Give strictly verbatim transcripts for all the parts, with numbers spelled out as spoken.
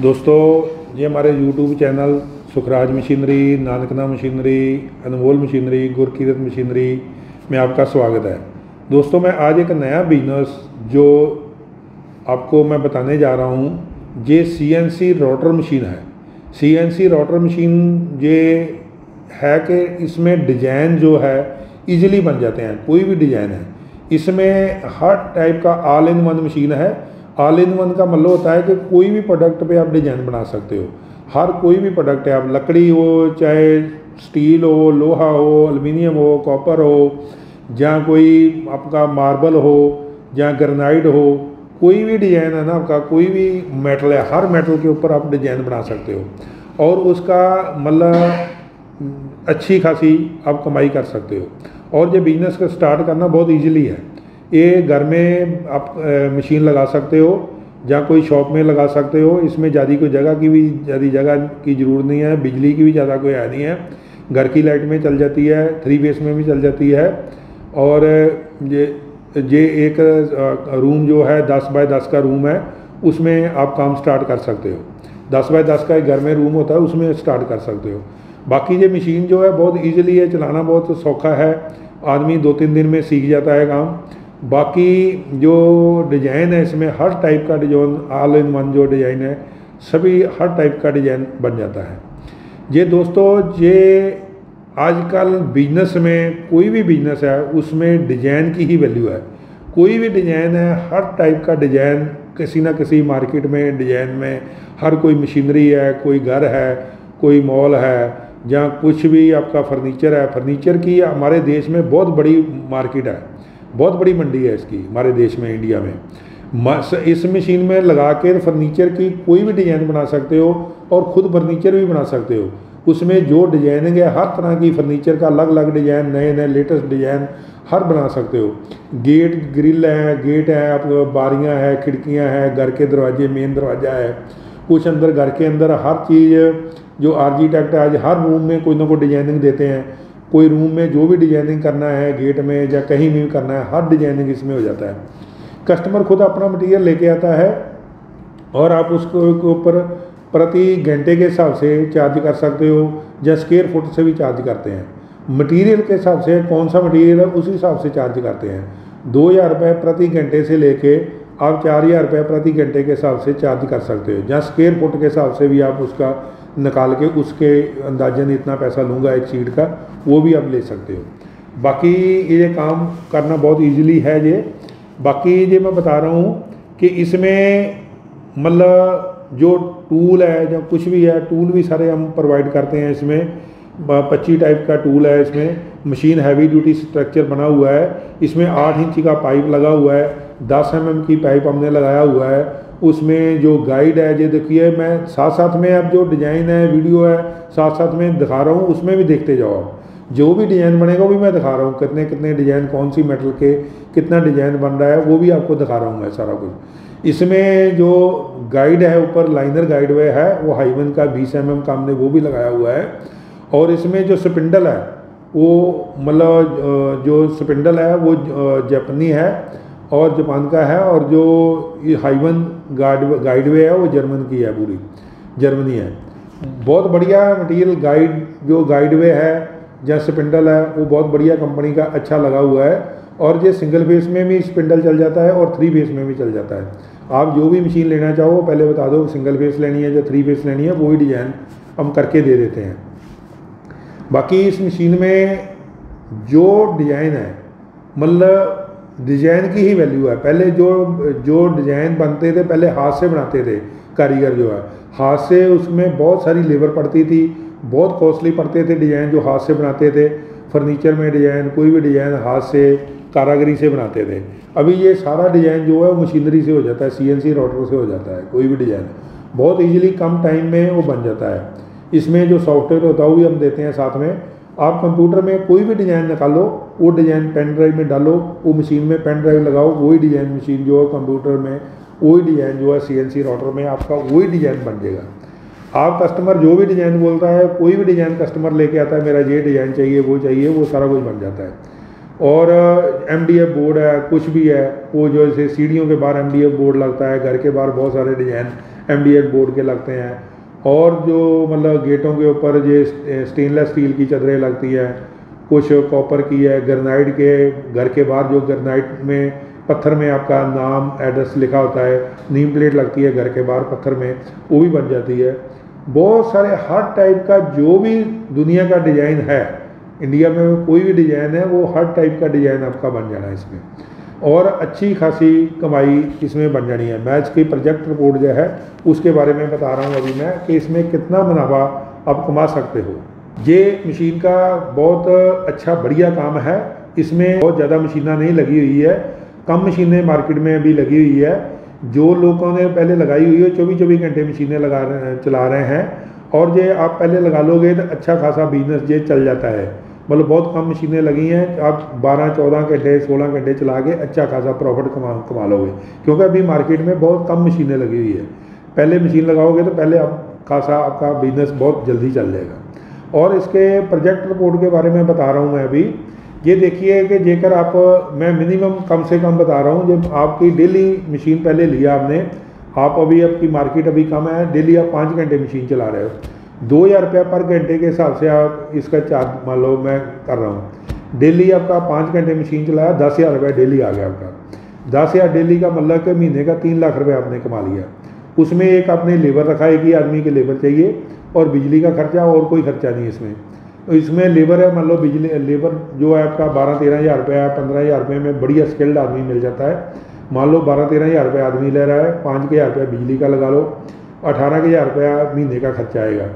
दोस्तों, ये हमारे YouTube channel Sukhraj machinery, Nankana machinery, Anmol machinery, Gurkirat machinery में आपका स्वागत है। दोस्तों, मैं आज एक नया बिजनेस जो आपको मैं बताने जा रहा हूँ, ये C N C rotor machine है। C N C rotor machine ये है कि इसमें डिज़ाइन जो है इजीली बन जाते हैं, कोई भी डिज़ाइन है। इसमें हर टाइप का ऑल इन वन मशीन है। ऑल इन वन का मतलब होता है कि कोई भी प्रोडक्ट पे आप डिज़ाइन बना सकते हो। हर कोई भी प्रोडक्ट है, आप लकड़ी हो, चाहे स्टील हो, लोहा हो, एल्युमिनियम हो, कॉपर हो, जहाँ कोई आपका मार्बल हो, जहाँ ग्रेनाइट हो, कोई भी डिज़ाइन है ना आपका, कोई भी मेटल है, हर मेटल के ऊपर आप डिज़ाइन बना सकते हो और उसका मतलब अच्छी खासी आप कमाई कर सकते हो। और ये बिज़नेस का स्टार्ट करना बहुत ईजीली है। ये घर में आप मशीन लगा सकते हो, जहाँ कोई शॉप में लगा सकते हो। इसमें ज़्यादा कोई जगह की भी ज़्यादा जगह की ज़रूरत नहीं है, बिजली की भी ज़्यादा कोई है नहीं है। घर की लाइट में चल जाती है, थ्री फेस में भी चल जाती है। और ये ये एक रूम जो है दस बाय दस का रूम है, उसमें आप काम स्टार्ट कर सकते हो। दस बाय दस का एक घर में रूम होता है, उसमें स्टार्ट कर सकते हो। बाकी ये मशीन जो है बहुत ईजिली है, चलाना बहुत सौखा है, आदमी दो तीन दिन में सीख जाता है काम। बाकी जो डिज़ाइन है इसमें हर टाइप का डिज़ाइन, ऑल इन वन जो डिज़ाइन है, सभी हर टाइप का डिज़ाइन बन जाता है। ये दोस्तों, ये आजकल बिजनेस में कोई भी बिजनेस है उसमें डिज़ाइन की ही वैल्यू है। कोई भी डिज़ाइन है, हर टाइप का डिज़ाइन किसी ना किसी मार्केट में डिज़ाइन में हर कोई मशीनरी है, कोई घर है, कोई मॉल है, जहाँ कुछ भी आपका फर्नीचर है। फर्नीचर की हमारे देश में बहुत बड़ी मार्केट है, बहुत बड़ी मंडी है इसकी हमारे देश में, इंडिया में। इस मशीन में लगा के फर्नीचर की कोई भी डिज़ाइन बना सकते हो और ख़ुद फर्नीचर भी बना सकते हो। उसमें जो डिजाइनिंग है हर तरह की फर्नीचर का अलग अलग डिज़ाइन, नए नए लेटेस्ट डिज़ाइन हर बना सकते हो। गेट ग्रिल है, गेट है, आप बारियाँ हैं, खिड़कियाँ हैं, घर के दरवाजे, मेन दरवाज़ा है, कुछ अंदर घर के अंदर हर चीज़ जो आर्किटेक्ट आज हर रूम में कोई ना कोई डिजाइनिंग देते हैं। कोई रूम में जो भी डिजाइनिंग करना है, गेट में या कहीं भी करना है, हर डिजाइनिंग इसमें हो जाता है। कस्टमर खुद अपना मटेरियल लेके आता है और आप उसको ऊपर प्रति घंटे के हिसाब से चार्ज कर सकते हो या स्क्वायर फुट से भी चार्ज करते हैं। मटेरियल के हिसाब से कौन सा मटेरियल है उस हिसाब से चार्ज करते हैं। दो हज़ार रुपये प्रति घंटे से लेके आप चार हज़ार रुपये प्रति घंटे के हिसाब से चार्ज कर सकते हो। या स्क्वायर फुट के हिसाब से भी आप उसका निकाल के उसके अंदाजन इतना पैसा लूँगा एक शीट का, वो भी आप ले सकते हो। बाकी ये काम करना बहुत इजीली है। ये बाकी ये मैं बता रहा हूँ कि इसमें मतलब जो टूल है या कुछ भी है, टूल भी सारे हम प्रोवाइड करते हैं। इसमें पच्चीस टाइप का टूल है। इसमें मशीन हैवी ड्यूटी स्ट्रक्चर बना हुआ है। इसमें आठ इंच का पाइप लगा हुआ है, दस एम एम की पाइप हमने लगाया हुआ है। उसमें जो गाइड है, ये देखिए, मैं साथ साथ में अब जो डिज़ाइन है, वीडियो है, साथ साथ में दिखा रहा हूँ, उसमें भी देखते जाओ। आप जो भी डिज़ाइन बनेगा वो भी मैं दिखा रहा हूँ, कितने कितने डिज़ाइन, कौन सी मेटल के कितना डिज़ाइन बन रहा है, वो भी आपको दिखा रहा हूँ मैं सारा कुछ। इसमें जो गाइड है ऊपर लाइनर गाइड वे है, वो हाईवन का बीस एम एम का हमने वो भी लगाया हुआ है। और इसमें जो स्पिंडल है वो मतलब जो स्पिंडल है वो जापानी है और जापान का है। और जो ये हाईवन गाइड गाइडवे है वो जर्मन की है, पूरी जर्मनी है। बहुत बढ़िया मटेरियल गाइड जो गाइडवे है या स्पिंडल है वो बहुत बढ़िया कंपनी का अच्छा लगा हुआ है। और ये सिंगल फेस में भी स्पिंडल चल जाता है और थ्री फेस में भी चल जाता है। आप जो भी मशीन लेना चाहो पहले बता दो, सिंगल फेस लेनी है या थ्री फेस लेनी है, वही डिज़ाइन हम करके दे देते हैं। बाकी इस मशीन में जो डिज़ाइन है मतलब डिज़ाइन की ही वैल्यू है। पहले जो जो डिज़ाइन बनते थे पहले हाथ से बनाते थे कारीगर, जो है हाथ से, उसमें बहुत सारी लेबर पड़ती थी, बहुत कॉस्टली पड़ते थे डिज़ाइन जो हाथ से बनाते थे। फर्नीचर में डिज़ाइन, कोई भी डिज़ाइन हाथ से कारागरी से बनाते थे। अभी ये सारा डिज़ाइन जो है वो मशीनरी से हो जाता है, सी एन सी रोटर से हो जाता है। कोई भी डिज़ाइन बहुत ईजिली कम टाइम में वो बन जाता है। इसमें जो सॉफ्टवेयर होता है वो भी हम देते हैं साथ में। आप कंप्यूटर में कोई भी डिज़ाइन निकालो, वो डिज़ाइन पेन ड्राइव में डालो, वो मशीन में पेन ड्राइव लगाओ, वही डिज़ाइन मशीन जो है कंप्यूटर में, वही डिज़ाइन जो है सी एन सी रोटर में आपका वही डिज़ाइन बन जाएगा। आप कस्टमर जो भी डिज़ाइन बोलता है, कोई भी डिज़ाइन कस्टमर लेके आता है, मेरा ये डिज़ाइन चाहिए, वो चाहिए, वो सारा कुछ बन जाता है। और एम डी एफ बोर्ड है, कुछ भी है, वो जो जैसे सीढ़ियों के बाहर एम डी एफ बोर्ड लगता है, घर के बाहर बहुत सारे design M D H board के लगते हैं। और जो मतलब गेटों के ऊपर ये स्टेनलेस स्टील की चादरें लगती है, कुछ कॉपर की है, ग्रेनाइट के घर के बाहर जो ग्रेनाइट में पत्थर में आपका नाम एड्रेस लिखा होता है, नीम प्लेट लगती है घर के बाहर पत्थर में, वो भी बन जाती है। बहुत सारे हर टाइप का जो भी दुनिया का डिज़ाइन है, इंडिया में कोई भी डिज़ाइन है वो हर टाइप का डिज़ाइन आपका बन जाना है इसमें, और अच्छी खासी कमाई इसमें बन जानी है। मैं इसकी प्रोजेक्ट रिपोर्ट जो है उसके बारे में बता रहा हूँ अभी मैं कि इसमें कितना मुनाफा आप कमा सकते हो। ये मशीन का बहुत अच्छा बढ़िया काम है। इसमें बहुत ज़्यादा मशीनें नहीं लगी हुई है, कम मशीनें मार्केट में अभी लगी हुई है। जो लोगों ने पहले लगाई हुई है चौबीस चौबीस घंटे मशीनें लगा रहे चला रहे हैं, और ये आप पहले लगा लोगे तो अच्छा खासा बिजनेस ये चल जाता है। मतलब बहुत कम मशीनें लगी हैं, आप बारह चौदह घंटे सोलह घंटे चला के अच्छा खासा प्रॉफिट कमा कमा लोगे, क्योंकि अभी मार्केट में बहुत कम मशीनें लगी हुई है। पहले मशीन लगाओगे तो पहले आप खासा आपका बिजनेस बहुत जल्दी चल जाएगा। और इसके प्रोजेक्ट रिपोर्ट के बारे में बता रहा हूँ मैं अभी। ये देखिए कि जेकर आप, मैं मिनिमम कम से कम बता रहा हूँ, जब आपकी डेली मशीन पहले लिया आपने, आप अभी आपकी मार्केट अभी कम है, डेली आप पाँच घंटे मशीन चला रहे हो, दो हज़ार रुपया पर घंटे के हिसाब से आप इसका चार्ज मान लो मैं कर रहा हूँ। डेली आपका पाँच घंटे मशीन चलाया, दस हज़ार रुपया डेली आ गया आपका। दस हज़ार डेली का मतलब कि महीने का तीन लाख रुपये आपने कमा लिया। उसमें एक आपने लेबर रखा, एक ही आदमी के लेबर चाहिए, और बिजली का खर्चा, और कोई खर्चा नहीं इसमें। इसमें लेबर है, मान लो बिजली लेबर जो है आपका बारह तेरह हज़ार रुपया, पंद्रह हज़ार रुपये में बढ़िया स्किल्ड आदमी मिल जाता है। मान लो बारह तेरह हज़ार रुपये आदमी ले रहा है, पाँच हज़ार रुपया बिजली का लगा लो, अठारह हज़ार रुपया महीने का खर्चा आएगा।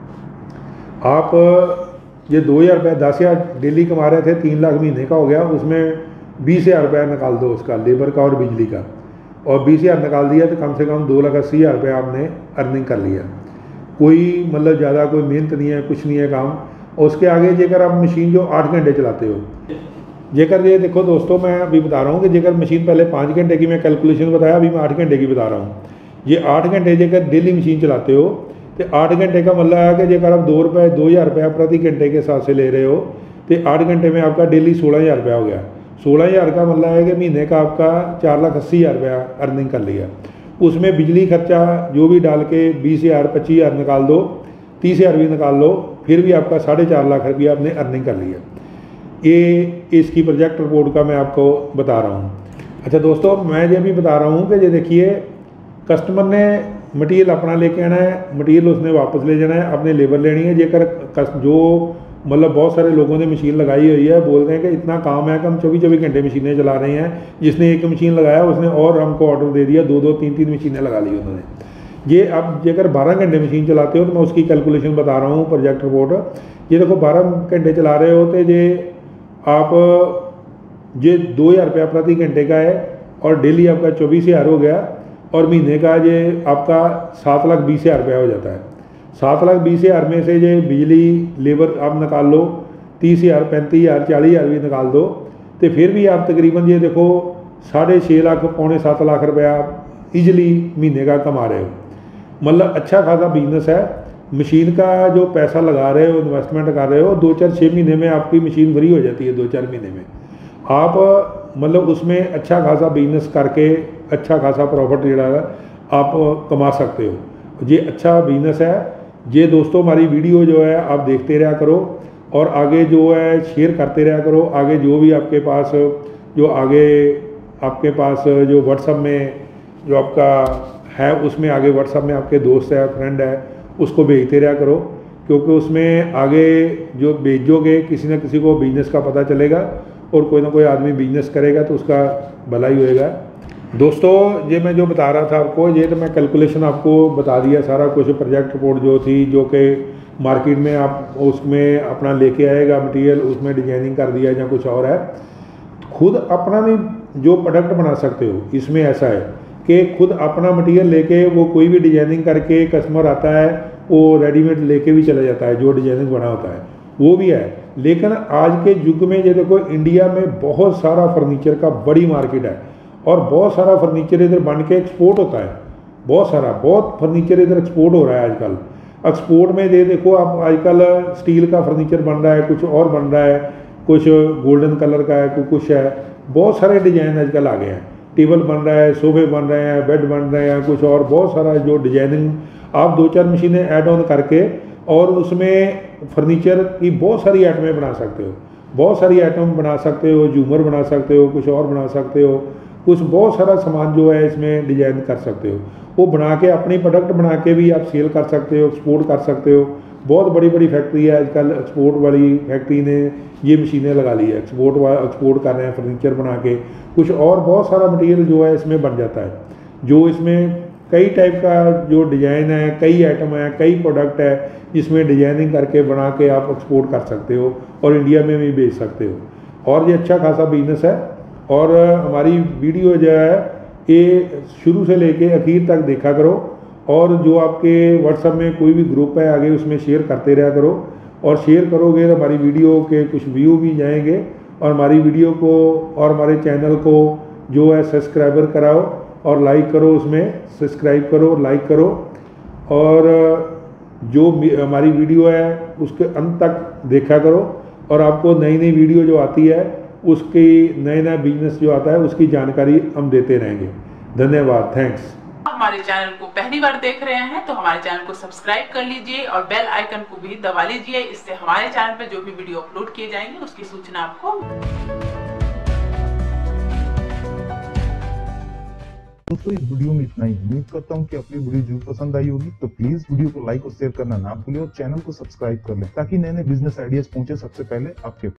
आप ये दो हज़ार रुपया दस हज़ार डेली कमा रहे थे, तीन लाख महीने का हो गया, उसमें बीस हज़ार रुपया निकाल दो उसका, लेबर का और बिजली का, और बीस हज़ार निकाल दिया तो कम से कम दो लाख अस्सी हज़ार रुपया आपने अर्निंग कर लिया। कोई मतलब ज़्यादा कोई मेहनत नहीं है, कुछ नहीं है काम। और उसके आगे जेकर आप मशीन जो आठ घंटे चलाते हो, जेकर ये देखो दोस्तों, मैं अभी बता रहा हूँ कि जेकर मशीन पहले पाँच घंटे की मैं कैलकुलेशन बताया, अभी मैं आठ घंटे की बता रहा हूँ। ये आठ घंटे जेकर डेली मशीन चलाते हो तो आठ घंटे का मतलब है कि जेकर आप दो रुपये दो हज़ार रुपया प्रति घंटे के हिसाब से ले रहे हो, तो आठ घंटे में आपका डेली सोलह हज़ार रुपया हो गया। सोलह हज़ार का मतलब है कि महीने का आपका चार लाख अस्सी हज़ार रुपया अर्निंग कर लिया। उसमें बिजली खर्चा जो भी डाल के बीस हज़ार पच्चीस हज़ार निकाल दो, तीस हज़ार भी निकाल लो, फिर भी आपका साढ़े चार लाख रुपया आपने अर्निंग कर लिया। ये इसकी प्रोजेक्ट रिपोर्ट का मैं आपको बता रहा हूँ। अच्छा दोस्तों, मैं ये भी बता रहा हूँ कि ये देखिए, कस्टमर ने मटीरियल अपना लेके आना है, मटीरियल उसने वापस ले जाना है, अपने लेबर लेनी है। जेकर जो मतलब बहुत सारे लोगों ने मशीन लगाई हुई है, बोल रहे हैं कि इतना काम है कि हम चौबीस चौबीस घंटे मशीनें चला रहे हैं। जिसने एक मशीन लगाया उसने और हमको ऑर्डर दे दिया, दो दो तीन तीन मशीनें लगा ली उन्होंने। ये अब जेकर बारह घंटे मशीन चलाते हो तो मैं उसकी कैलकुलेशन बता रहा हूँ, प्रोजेक्ट रिपोर्ट। ये देखो बारह घंटे चला रहे हो तो ये आप ये दो हज़ार रुपया प्रति घंटे का है, और डेली आपका चौबीस हज़ार हो गया, और महीने का ये आपका सात लाख बीस हज़ार रुपया हो जाता है। सात लाख बीस हज़ार में से ये बिजली लेबर आप निकाल लो, तीस हज़ार पैंतीस हज़ार चालीस हज़ार भी निकाल दो, तो फिर भी आप तकरीबन ये देखो साढ़े छः लाख पौने सात लाख रुपया आप ईजिली महीने का कमा रहे हो। मतलब अच्छा खासा बिजनेस है। मशीन का जो पैसा लगा रहे हो, इन्वेस्टमेंट कर रहे हो, दो चार छः महीने में आपकी मशीन फ्री हो जाती है। दो चार महीने में आप मतलब उसमें अच्छा खासा बिजनेस करके अच्छा खासा प्रॉफिट जो आप कमा सकते हो। ये अच्छा बिजनेस है। ये दोस्तों हमारी वीडियो जो है आप देखते रहा करो, और आगे जो है शेयर करते रहा करो। आगे जो भी आपके पास जो आगे आपके पास जो व्हाट्सएप में जो आपका है, उसमें आगे व्हाट्सएप में आपके दोस्त है, फ्रेंड है, उसको भेजते रहा करो, क्योंकि उसमें आगे जो भेजोगे किसी न किसी को बिजनेस का पता चलेगा, और कोई ना कोई आदमी बिजनेस करेगा तो उसका भला ही होएगा। दोस्तों, ये मैं जो बता रहा था आपको, ये तो मैं कैलकुलेशन आपको बता दिया सारा कुछ। प्रोजेक्ट रिपोर्ट जो थी, जो कि मार्केट में आप उसमें अपना लेके आएगा मटेरियल, उसमें डिजाइनिंग कर दिया या कुछ और है। खुद अपना भी जो प्रोडक्ट बना सकते हो। इसमें ऐसा है कि खुद अपना मटेरियल लेके वो कोई भी डिजाइनिंग करके कस्टमर आता है, वो रेडीमेड लेके भी चला जाता है, जो डिजाइनिंग बना होता है वो भी है। लेकिन आज के युग में ये देखो, इंडिया में बहुत सारा फर्नीचर का बड़ी मार्केट है, और बहुत सारा फर्नीचर इधर बन के एक्सपोर्ट होता है। बहुत सारा बहुत फर्नीचर इधर एक्सपोर्ट हो रहा है आजकल। एक्सपोर्ट में ये देखो आप, आजकल स्टील का फर्नीचर बन रहा है, कुछ और बन रहा है, कुछ गोल्डन कलर का है, कुछ है, बहुत सारे डिजाइन आजकल आ गए हैं। टेबल बन रहा है, सोफे बन रहे हैं, बेड बन रहे हैं, कुछ और बहुत सारा जो डिजाइनिंग आप दो चार मशीनें ऐड ऑन करके और उसमें फर्नीचर की बहुत सारी आइटमें बना सकते हो, बहुत सारी आइटम बना सकते हो, झूमर बना सकते हो, कुछ और बना सकते हो, कुछ बहुत सारा सामान जो है इसमें डिजाइन कर सकते हो। वो बना के अपनी प्रोडक्ट बना के भी आप सेल कर सकते हो, एक्सपोर्ट कर सकते हो। बहुत बड़ी बड़ी फैक्ट्री है आजकल, एक्सपोर्ट वाली फैक्ट्री ने ये मशीनें लगा ली है, एक्सपोर्ट एक्सपोर्ट कर रहे हैं फर्नीचर बना के। कुछ और बहुत सारा मटेरियल जो है इसमें बन जाता है, जो इसमें कई टाइप का जो डिज़ाइन है, कई आइटम है, कई प्रोडक्ट है, जिसमें डिजाइनिंग करके बना के आप एक्सपोर्ट कर सकते हो और इंडिया में भी बेच सकते हो। और ये अच्छा खासा बिजनेस है। और हमारी वीडियो जो है ये शुरू से लेके आखिर तक देखा करो, और जो आपके व्हाट्सएप में कोई भी ग्रुप है आगे उसमें शेयर करते रहा करो। और शेयर करोगे तो हमारी वीडियो के कुछ व्यू भी जाएंगे, और हमारी वीडियो को और हमारे चैनल को जो है सब्सक्राइबर कराओ और लाइक करो, उसमें सब्सक्राइब करो, लाइक करो। और जो हमारी वीडियो है उसके अंत तक देखा करो, और आपको नई नई वीडियो जो आती है उसकी नए नए बिजनेस जो आता है उसकी जानकारी हम देते रहेंगे। धन्यवाद, थैंक्स। हमारे चैनल को पहली बार देख रहे हैं तो हमारे चैनल को सब्सक्राइब कर लीजिए और बेल आइकन को भी दबा लीजिए। इससे हमारे चैनल पर जो भी वीडियो अपलोड किए जाएंगे उसकी सूचना आपको। दोस्तों इस वीडियो में इतना ही। उम्मीद करता हूँ कि आपको वीडियो जरूर पसंद आई होगी, तो प्लीज वीडियो को लाइक और शेयर करना ना भूलिए और चैनल को सब्सक्राइब कर लें ताकि नए नए बिजनेस आइडियाज पहुंचे सबसे पहले आपके